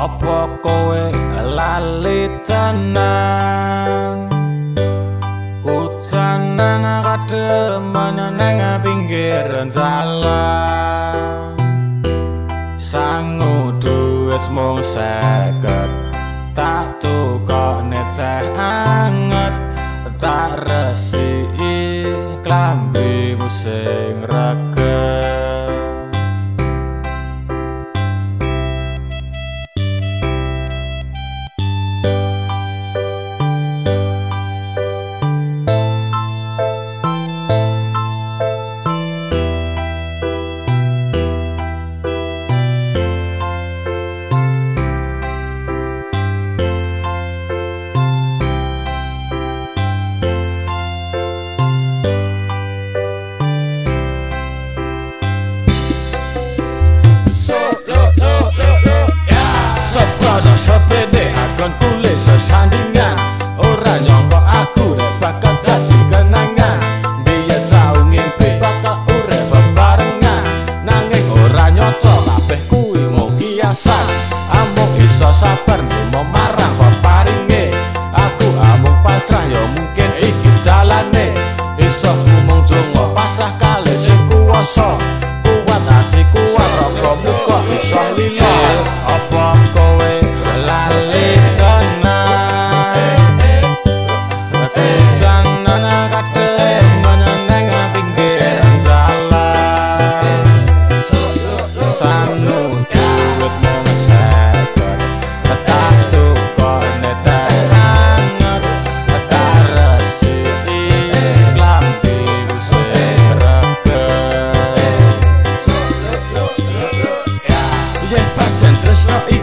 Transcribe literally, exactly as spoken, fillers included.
Apa kowe lali tenan Kucanan kademen nang pinggiran dalan Sangu duit mung seket tak tukokne teh anget tak resiki klambimu sing reget sepede akan tulis sesandingan ora nyangka aku rek bakal dadi kenangan biyen tau ngimpi bakal urip bebarengan nanging ora nyata kabeh kuwi mung kiasan amung iso sabar nimo marang peparinge aku amung pasrah ya mungkin iki jalane iso mung jongo pasrah kali sing kuwasa kuat asih kuat roko muka iso lilo apa kowe lali tenan Kejanan kademen nang pinggiran dalan Sangu duit mung seket tak tukokne teh anget tak resiki klambimu sing reget yen pancen tresno